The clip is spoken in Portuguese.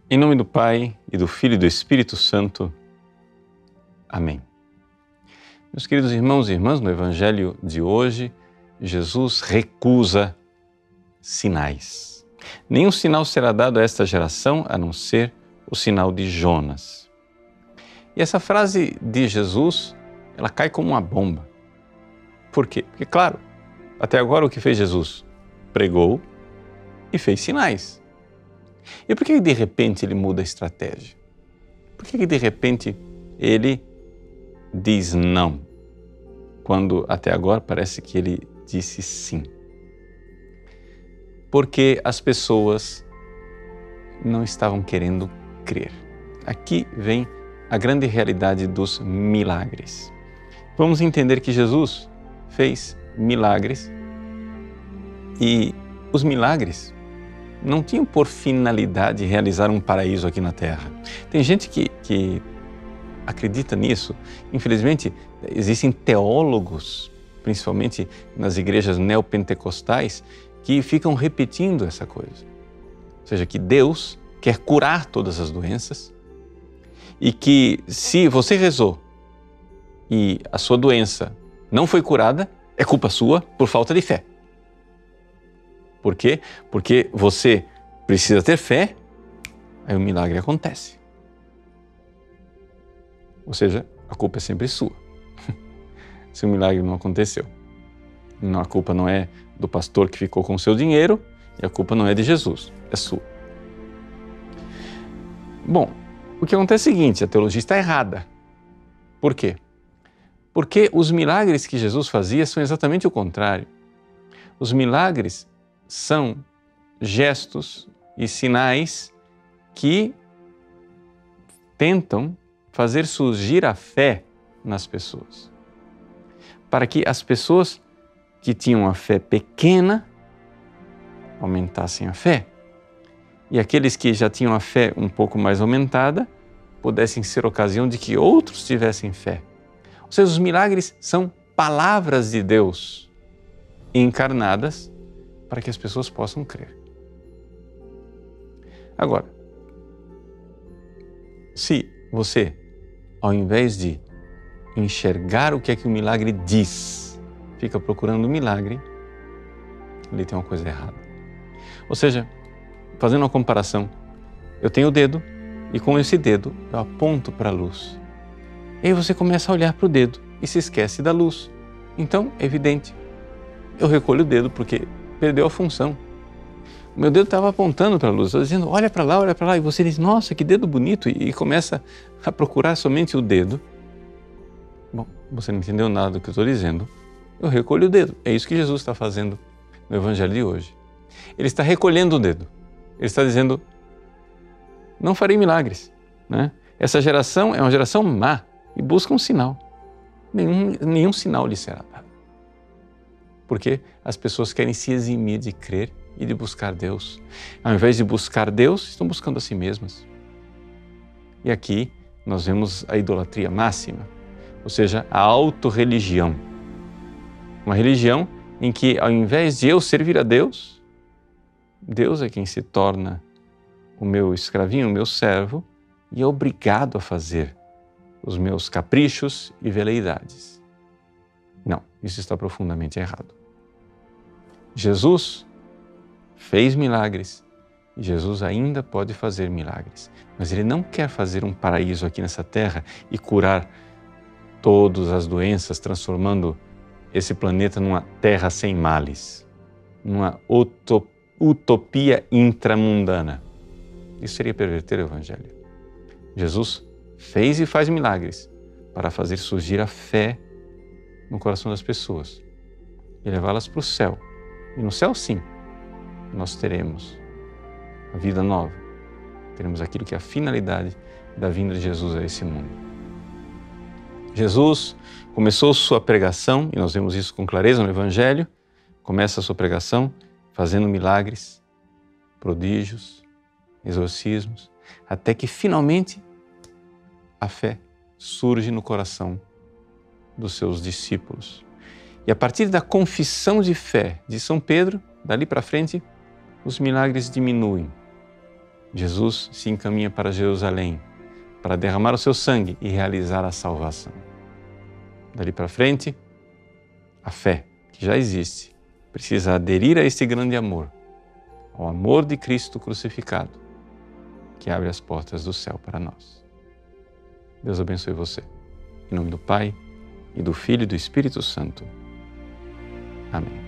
Em nome do Pai, e do Filho e do Espírito Santo. Amém. Meus queridos irmãos e irmãs, no Evangelho de hoje, Jesus recusa sinais. Nenhum sinal será dado a esta geração a não ser o sinal de Jonas. E essa frase de Jesus, ela cai como uma bomba. Por quê? Porque, claro, até agora o que fez Jesus? Pregou e fez sinais. E por que de repente ele muda a estratégia? Por que de repente ele diz não, quando até agora parece que ele disse sim? Porque as pessoas não estavam querendo crer. Aqui vem a grande realidade dos milagres. Vamos entender que Jesus fez milagres e os milagres não tinham por finalidade realizar um paraíso aqui na Terra. Tem gente que acredita nisso. Infelizmente, existem teólogos, principalmente nas igrejas neopentecostais, que ficam repetindo essa coisa. Ou seja, que Deus quer curar todas as doenças e que se você rezou e a sua doença não foi curada, é culpa sua por falta de fé. Por quê? Porque você precisa ter fé, aí o milagre acontece. Ou seja, a culpa é sempre sua. Se o milagre não aconteceu. A culpa não é do pastor que ficou com o seu dinheiro e a culpa não é de Jesus, é sua. Bom, o que acontece é o seguinte, a teologia está errada. Por quê? Porque os milagres que Jesus fazia são exatamente o contrário. Os milagres são gestos e sinais que tentam fazer surgir a fé nas pessoas. Para que as pessoas que tinham a fé pequena aumentassem a fé. E aqueles que já tinham a fé um pouco mais aumentada pudessem ser ocasião de que outros tivessem fé. Ou seja, os milagres são palavras de Deus encarnadas para que as pessoas possam crer. Agora, se você, ao invés de enxergar o que é que o milagre diz, fica procurando o milagre, ali tem uma coisa errada. Ou seja, fazendo uma comparação, eu tenho o dedo e com esse dedo eu aponto para a luz. E aí você começa a olhar para o dedo e se esquece da luz. Então, é evidente, eu recolho o dedo porque perdeu a função. O meu dedo estava apontando para a luz, dizendo, olha para lá, e você diz, nossa, que dedo bonito, e começa a procurar somente o dedo. Bom, você não entendeu nada do que eu estou dizendo, eu recolho o dedo. É isso que Jesus está fazendo no Evangelho de hoje. Ele está recolhendo o dedo, ele está dizendo, não farei milagres, né? Essa geração é uma geração má e busca um sinal. Nenhum sinal lhe será dado. Porque as pessoas querem se eximir de crer e de buscar Deus. Ao invés de buscar Deus, estão buscando a si mesmas. E aqui nós vemos a idolatria máxima, ou seja, a autorreligião. Uma religião em que, ao invés de eu servir a Deus, Deus é quem se torna o meu escravinho, o meu servo, e é obrigado a fazer os meus caprichos e veleidades. Não, isso está profundamente errado. Jesus fez milagres e Jesus ainda pode fazer milagres, mas Ele não quer fazer um paraíso aqui nessa terra e curar todas as doenças, transformando esse planeta numa terra sem males, numa utopia intramundana. Isso seria perverter o Evangelho. Jesus fez e faz milagres para fazer surgir a fé no coração das pessoas e levá-las para o céu. E no céu, sim, nós teremos a vida nova. Teremos aquilo que é a finalidade da vinda de Jesus a esse mundo. Jesus começou sua pregação, e nós vemos isso com clareza no Evangelho, começa a sua pregação fazendo milagres, prodígios, exorcismos, até que finalmente a fé surge no coração dos seus discípulos. E a partir da confissão de fé de São Pedro, dali para frente, os milagres diminuem. Jesus se encaminha para Jerusalém para derramar o seu sangue e realizar a salvação. Dali para frente, a fé, que já existe, precisa aderir a este grande amor, ao amor de Cristo crucificado, que abre as portas do céu para nós. Deus abençoe você. Em nome do Pai, e do Filho e do Espírito Santo. Amém.